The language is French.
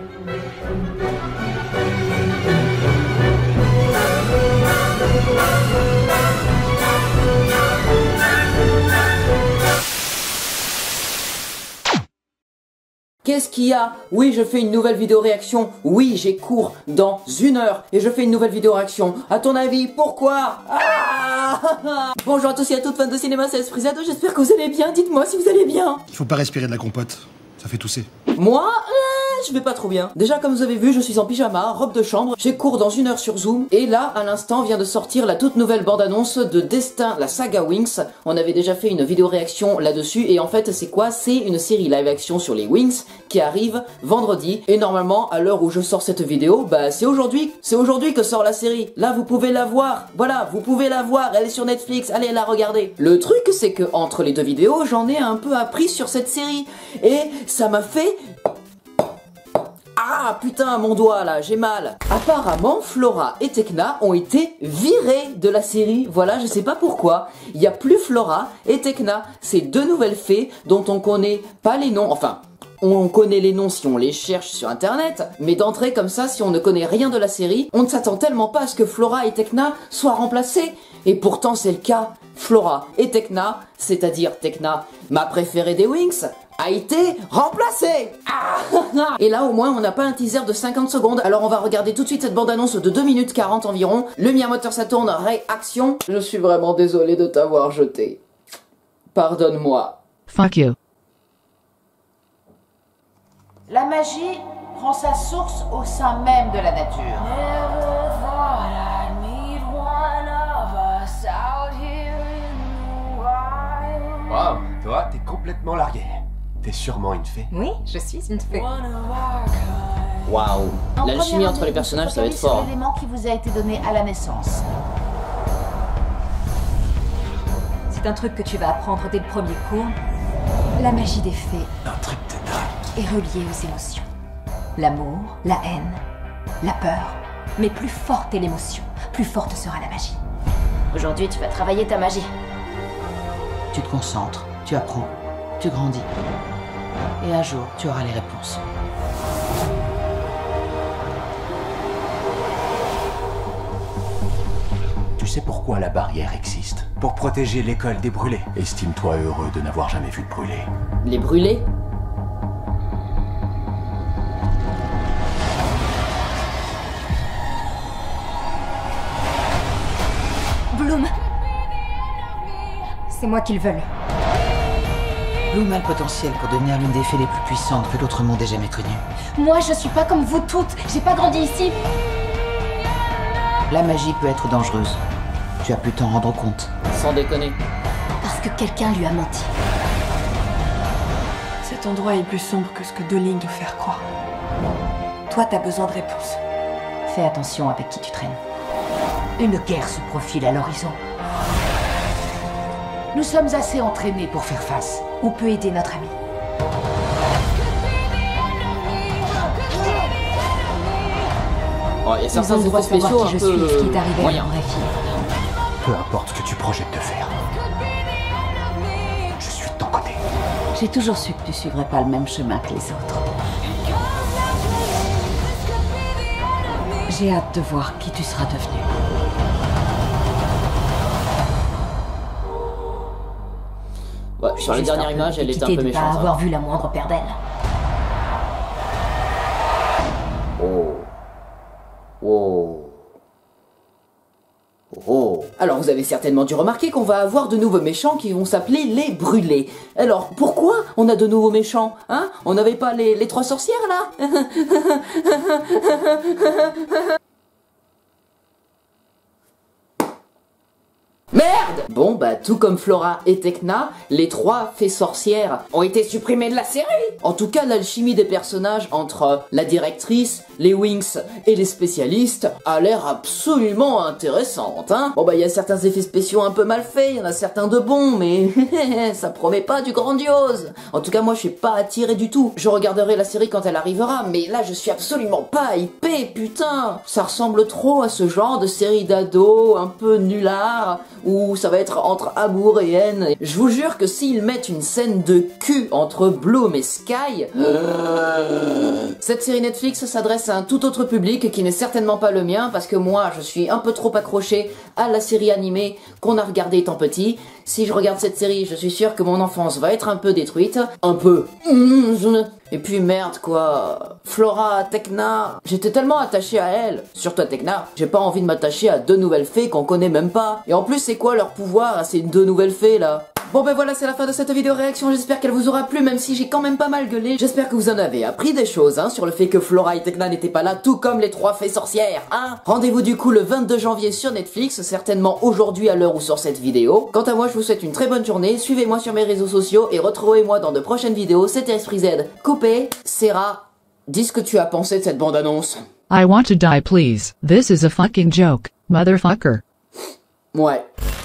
Qu'est-ce qu'il y a? Oui, je fais une nouvelle vidéo réaction. Oui, j'ai cours dans 1 heure et je fais une nouvelle vidéo réaction. À ton avis, pourquoi? Bonjour à tous et à toutes fans de cinéma, c'est Esprisado, j'espère que vous allez bien. Dites-moi si vous allez bien. Il faut pas respirer de la compote, ça fait tousser. Moi, je vais pas trop bien. Déjà, comme vous avez vu, je suis en pyjama, robe de chambre. J'ai cours dans 1 heure sur Zoom. Et là, à l'instant, vient de sortir la toute nouvelle bande-annonce de Destin, la saga Winx. On avait déjà fait une vidéo réaction là-dessus. Et en fait, c'est quoi? C'est une série live-action sur les Winx qui arrive vendredi. Et normalement, à l'heure où je sors cette vidéo, bah c'est aujourd'hui. C'est aujourd'hui que sort la série. Là, vous pouvez la voir. Voilà, vous pouvez la voir. Elle est sur Netflix. Allez la regarder. Le truc, c'est que entre les deux vidéos, j'en ai un peu appris sur cette série. Et ça m'a fait... Ah putain, mon doigt là, j'ai mal. Apparemment, Flora et Tecna ont été virés de la série. Voilà, je sais pas pourquoi. Il n'y a plus Flora et Tecna. C'est deux nouvelles fées dont on connaît pas les noms. Enfin, on connaît les noms si on les cherche sur internet. Mais d'entrée comme ça, si on ne connaît rien de la série, on ne s'attend tellement pas à ce que Flora et Tecna soient remplacés. Et pourtant, c'est le cas. Flora et Tecna, c'est-à-dire Tecna, ma préférée des Winx, a été remplacée. Et là au moins on n'a pas un teaser de 50 secondes. Alors on va regarder tout de suite cette bande-annonce de 2 minutes 40 environ. Le Miamoteur Saturn, réaction. Je suis vraiment désolé de t'avoir jeté. Pardonne-moi. Fuck you. La magie prend sa source au sein même de la nature. Wow, toi, t'es complètement largué. T'es sûrement une fée. Oui, je suis une fée. Waouh. L'alchimie entre les personnages, ça va être fort. C'est l'élément qui vous a été donné à la naissance. C'est un truc que tu vas apprendre dès le premier cours. La magie des fées Un truc de dingue. est reliée aux émotions. L'amour, la haine, la peur. Mais plus forte est l'émotion, plus forte sera la magie. Aujourd'hui, tu vas travailler ta magie. Tu te concentres, tu apprends, tu grandis. Et un jour, tu auras les réponses. Tu sais pourquoi la barrière existe? Pour protéger l'école des brûlés. Estime-toi heureux de n'avoir jamais vu de brûlés. Les brûlés? Bloom! C'est moi qu'ils veulent. Bloom a le potentiel pour devenir l'une des fées les plus puissantes que l'autre monde ait jamais connue. Moi, je suis pas comme vous toutes. J'ai pas grandi ici. La magie peut être dangereuse. Tu as pu t'en rendre compte. Sans déconner. Parce que quelqu'un lui a menti. Cet endroit est plus sombre que ce que Dolling nous fait croire. Toi, t'as besoin de réponses. Fais attention avec qui tu traînes. Une guerre se profile à l'horizon. Nous sommes assez entraînés pour faire face. On peut aider notre ami. Oh, il y a Ils certains ont le droit effets de savoir spéciaux qui un je suis, ce qui peu est arrivé à moyens. mon vraie fille. Peu importe ce que tu projettes de faire. Je suis de ton côté. J'ai toujours su que tu suivrais pas le même chemin que les autres. J'ai hâte de voir qui tu seras devenu. Ouais, sur les dernières images, elle était un peu de méchante. pas hein. avoir vu la moindre paire d'ailes. Oh. Oh. Oh. Alors vous avez certainement dû remarquer qu'on va avoir de nouveaux méchants qui vont s'appeler les brûlés. Alors pourquoi on a de nouveaux méchants? Hein? On n'avait pas les trois sorcières là? Merde! Bon bah tout comme Flora et Tecna, les trois fées sorcières ont été supprimées de la série. En tout cas l'alchimie des personnages entre la directrice, les Winx et les spécialistes a l'air absolument intéressante hein. Bon bah il y a certains effets spéciaux un peu mal faits, il y en a certains de bons mais ça promet pas du grandiose. En tout cas moi je suis pas attiré du tout. Je regarderai la série quand elle arrivera mais là je suis absolument pas hypé putain. Ça ressemble trop à ce genre de série d'ados un peu nullard où ça va être entre amour et haine. Je vous jure que s'ils mettent une scène de cul entre Bloom et Sky, Cette série Netflix s'adresse à un tout autre public qui n'est certainement pas le mien, parce que moi je suis un peu trop accroché à la série animée qu'on a regardée étant petit. Si je regarde cette série, je suis sûr que mon enfance va être un peu détruite. Un peu. Et puis merde quoi. Flora, Tecna, j'étais tellement attaché à elle. Surtout à Tecna. J'ai pas envie de m'attacher à deux nouvelles fées qu'on connaît même pas. Et en plus c'est quoi leur pouvoir à ces deux nouvelles fées là? Bon ben voilà, c'est la fin de cette vidéo réaction, j'espère qu'elle vous aura plu, même si j'ai quand même pas mal gueulé. J'espère que vous en avez appris des choses, hein, sur le fait que Flora et Tecna n'étaient pas là, tout comme les 3 fées sorcières, hein. Rendez-vous du coup le 22 janvier sur Netflix, certainement aujourd'hui à l'heure où sort cette vidéo. Quant à moi, je vous souhaite une très bonne journée, suivez-moi sur mes réseaux sociaux et retrouvez-moi dans de prochaines vidéos. C'était Esprit Z, coupé, Serra, dis ce que tu as pensé de cette bande-annonce. I want to die please. This is a fucking joke, motherfucker. Ouais.